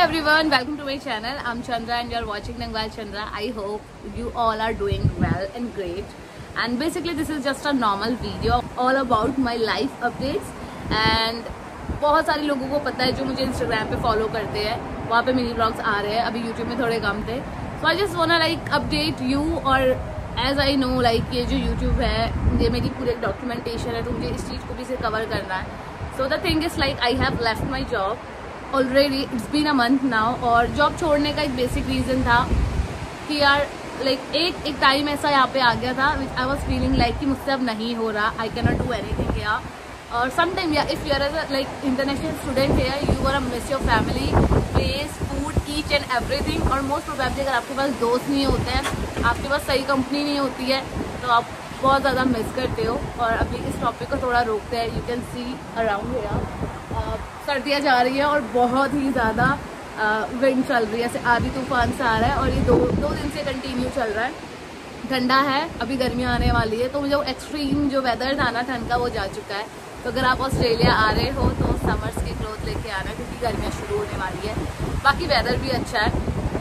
everyone, welcome to my channel. I'm Chandra and you're watching Nangwal Chandra. I hope you all are doing well and great. And basically this is just a normal video all about my life updates. And बहुत सारे लोगों को पता है जो मुझे Instagram पे follow करते हैं, वहाँ पे मिनी ब्लॉग्स आ रहे हैं. अभी YouTube में थोड़े कम थे. So I just wanna like update you. और as I know like ये जो YouTube है ये मेरी पूरी डॉक्यूमेंटेशन है, तो मुझे इस चीज़ को भी से कवर करना है. So the thing is like I have left my job. Already it's been a month now. और जॉब छोड़ने का एक बेसिक रीज़न था कि यार लाइक एक टाइम ऐसा यहाँ पे आ गया था which I was feeling like कि मुझसे अब नहीं हो रहा. I can not do anything here. और some time if you are as like international student here you are miss your family, place, food, each and everything. और most probably अगर आपके पास दोस्त नहीं होते हैं, आपके पास सही कंपनी नहीं होती है, तो आप बहुत ज़्यादा मिस करते हो. और अभी इस टॉपिक को थोड़ा रोकते हैं. You can see around here सर्दियाँ जा रही है और बहुत ही ज़्यादा विंड चल रही है, ऐसे आधी तूफान से आ रहा है. और ये दो दिन से कंटिन्यू चल रहा है. ठंडा है, अभी गर्मियाँ आने वाली है, तो जो एक्सट्रीम जो वेदर था ना ठंड का वो जा चुका है. तो अगर आप ऑस्ट्रेलिया आ रहे हो तो समर्स के क्लोथ लेके आना, क्योंकि गर्मियाँ शुरू होने वाली है. बाकी वेदर भी अच्छा है.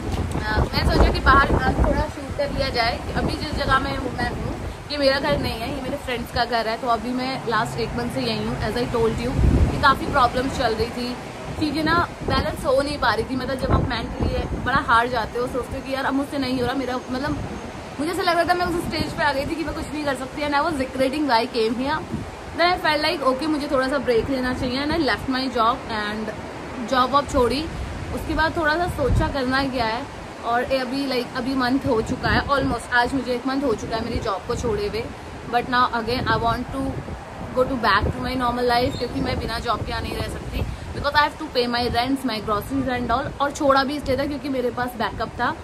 मैं सोचा कि बाहर थोड़ा शूट कर लिया जाए. अभी जिस जगह मैं हूँ ये मेरा घर नहीं है, ये मेरे फ्रेंड्स का घर है. तो अभी मैं लास्ट 1 मंथ से यहीं हूँ. एज आई टोल्ड यू कि काफ़ी प्रॉब्लम्स चल रही थी, चीज़ें ना बैलेंस हो नहीं पा रही थी. मतलब जब आप मेंटली बड़ा हार जाते हो, सोचते हो कि यार अब मुझसे नहीं हो रहा. मेरा मतलब मुझे ऐसा लग रहा था मैं उस स्टेज पे आ गई थी कि मैं कुछ नहीं कर सकती. And I was regretting why I came here. Then I felt like okay मुझे थोड़ा सा ब्रेक लेना चाहिए. And I left my job and job छोड़ी. उसके बाद थोड़ा सा सोचा करना क्या है. और अभी मंथ हो चुका है ऑलमोस्ट. आज मुझे 1 मंथ हो चुका है मेरी जॉब को छोड़े हुए. But now again I want to go to back to my normal life, क्योंकि मैं बिना जॉब के यहाँ नहीं रह सकती. Because I have to pay my rents, my groceries and all. और छोड़ा भी इसलिए था क्योंकि मेरे पास बैकअप था.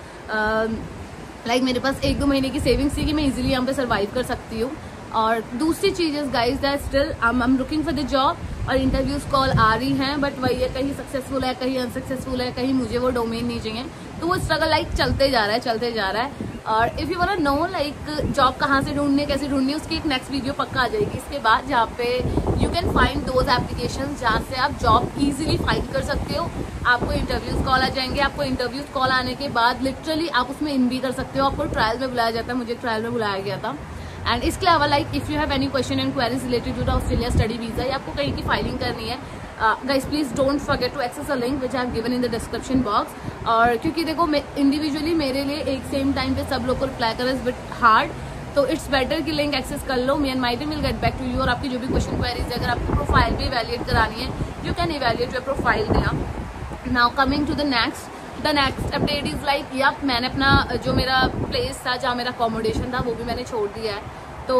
मेरे पास 1-2 महीने की सेविंग्स थी कि मैं इजीली यहाँ पे सर्वाइव कर सकती हूँ. और दूसरी चीज़ is guys that still I am looking for the job. और इंटरव्यूज कॉल आ रही हैं, बट वही है कहीं सक्सेसफुल है, कहीं अनसक्सेसफुल है, कहीं मुझे वो डोमेन नहीं चाहिए. तो वो स्ट्रगल लाइक चलते जा रहा है. और if you want know like job कहाँ से ढूंढनी है, कैसे ढूंढनी है, उसकी एक नेक्स्ट वीडियो पक्का आ जाएगी इसके बाद, जहाँ पे you can find those application जहाँ से आप जॉब ईजिली फाइंड कर सकते हो. आपको इंटरव्यूज कॉल आ जाएंगे. आपको इंटरव्यूज कॉल आने के बाद लिटरली आप उसमें इन भी कर सकते हो. आपको ट्रायल में बुलाया जाता है. मुझे ट्रायल में बुलाया गया था. एंड इसके अलावा like if you have any question and queries related to the Australia study visa, या आपको कहीं की फाइलिंग करनी है, guys please don't forget to access a link which I have given in the description box. और क्योंकि देखो individually मेरे लिए एक सेम टाइम पे सब लोग को रिप्लाई करना इज बिट हार्ड, तो इट्स बेटर कि लिंक एक्सेस कर लो. Me and my team will get back to you. और आपकी जो भी क्वेश्चन क्वेरीज है, अगर आपकी प्रोफाइल भी इवैल्यूएट करानी है, you can evaluate your profile there. Now coming to the next update is like yup मैंने अपना जो मेरा प्लेस था, जहाँ मेरा अकोमोडेशन था, वो भी मैंने छोड़ दिया है. तो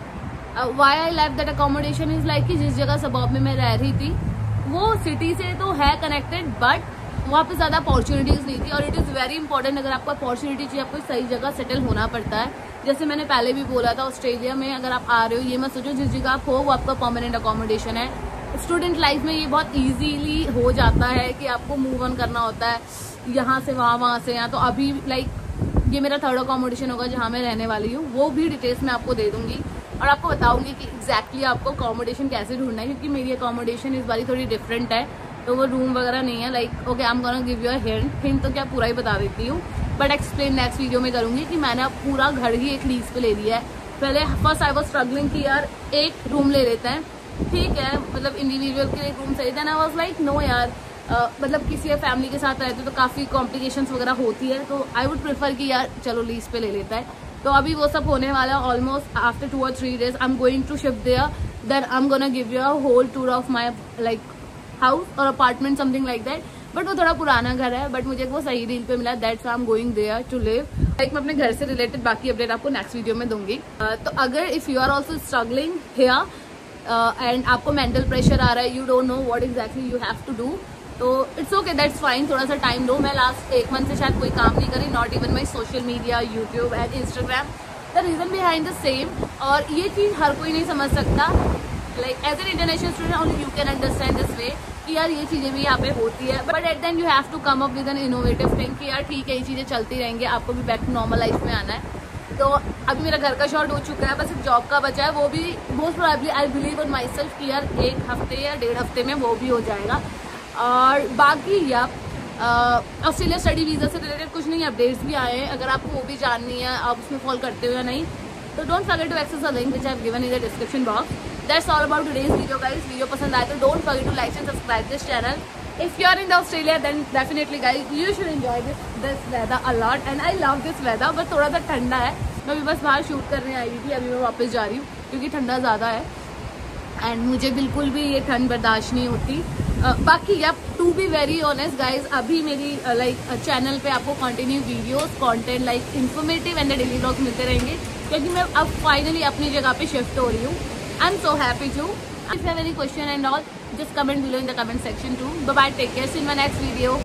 why I left that accommodation is like कि जिस जगह सबॉब में मैं रह रही थी वो सिटी से तो है कनेक्टेड, बट वहाँ पे ज़्यादा अपॉर्चुनिटीज़ नहीं थी. और इट इज़ वेरी इंपॉर्टेंट, अगर आपको अपॉर्चुनिटी चाहिए आपको सही जगह सेटल होना पड़ता है. जैसे मैंने पहले भी बोला था, ऑस्ट्रेलिया में अगर आप आ रहे हो ये मत सोचो जिस जगह आप हो वो आपका परमानेंट अकोमोडेशन है. स्टूडेंट लाइफ में ये बहुत ईजीली हो जाता है कि आपको मूव ऑन करना होता है यहाँ से वहाँ से यहाँ. तो अभी लाइक ये मेरा 3rd अकोमोडेशन होगा जहाँ मैं रहने वाली हूँ. वो भी डिटेल्स मैं आपको दे दूँगी और आपको बताऊंगी कि एग्जैक्टली आपको अकोमोडेशन कैसे ढूंढना है, क्योंकि मेरी अकोमोडेशन इस बारी थोड़ी डिफरेंट है. तो वो रूम वगैरह नहीं है. Like okay I am gonna give you a hint तो क्या पूरा ही बता देती हूँ, बट एक्सप्लेन नेक्स्ट वीडियो में करूँगी कि मैंने अब पूरा घर ही एक लीज पे ले लिया है. पहले फर्स्ट आई वॉज स्ट्रगलिंग कि यार एक रूम ले लेते हैं, ठीक है, मतलब इंडिविजुअल के लिए एक रूम सही. Then I was like no यार, मतलब किसी फैमिली के साथ रहते तो काफ़ी कॉम्प्लिकेशंस वगैरह होती है. तो आई वुड प्रेफर कि यार चलो लीज पे ले लेता है. तो अभी वो सब होने वाला है. Almost after 2 or 3 days I am going to shift there. Then I am gonna give you a whole tour of my like house और apartment something like that. But वो थोड़ा पुराना घर है, बट मुझे वो सही डील पे मिला. That's I am going there to live. Like मैं अपने घर से रिलेटेड बाकी अपडेट आपको नेक्स्ट वीडियो में दूंगी. तो अगर if you are also struggling here and आपको मेंटल प्रेशर आ रहा है, you don't know what exactly you have to do, तो इट्स ओके, दैट्स फाइन. थोड़ा सा टाइम लो. मैं लास्ट 1 मंथ से शायद कोई काम नहीं करी, not even my social media, YouTube and Instagram. The reason behind the same. और ये चीज़ हर कोई नहीं समझ सकता. Like as an international student only you can understand this way कि यार ये चीज़ें भी यहाँ पे होती है. But at then you have to come up with an innovative thing कि यार ठीक है ये चीज़ें चलती रहेंगी, आपको भी बैक टू नॉर्मल लाइफ में आना है. तो अभी मेरा घर का शॉर्ट हो चुका है, बस एक जॉब का बचा है. वो भी most probably I believe on my self कि यार 1 हफ्ते या 1.5 हफ्ते में वो भी हो जाएगा. और बाकी या ऑस्ट्रेलिया स्टडी वीज़ा से रिलेटेड कुछ नहीं अपडेट्स भी आए हैं, अगर आपको वो भी जाननी है आप उसमें फॉलो करते हो या नहीं, तो don't forget to access the link which I have given in the description box. That's all about today's video guys. Video पसंद आए तो don't forget to like and subscribe this channel. If you are in the Australia, then definitely guys you should enjoy this weather a lot and I love this weather. बस थोड़ा सा ठंडा है, मैं अभी बस बाहर शूट करने आई हुई थी, अभी मैं वापस जा रही हूँ क्योंकि ठंडा ज़्यादा है एंड मुझे बिल्कुल भी ये ठंड बर्दाश्त नहीं होती. बाकी या to be very honest guys, अभी मेरी चैनल पे आपको continue videos content like informative and daily vlogs मिलते रहेंगे क्योंकि मैं अब फाइनली अपनी जगह पे शिफ्ट हो रही हूँ. I am so happy to. If you have any question and all, just comment below in the comment section too. Bye bye, take care, see you in my next video.